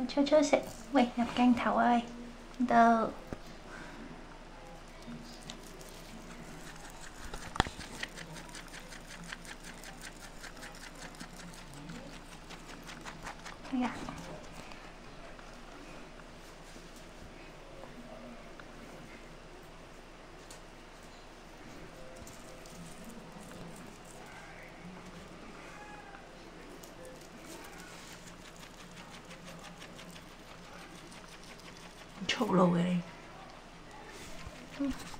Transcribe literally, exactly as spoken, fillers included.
cho cho sẽ quay nhập canh thảo ơi từ yeah. Chốt luôn rồi đi. Ừ.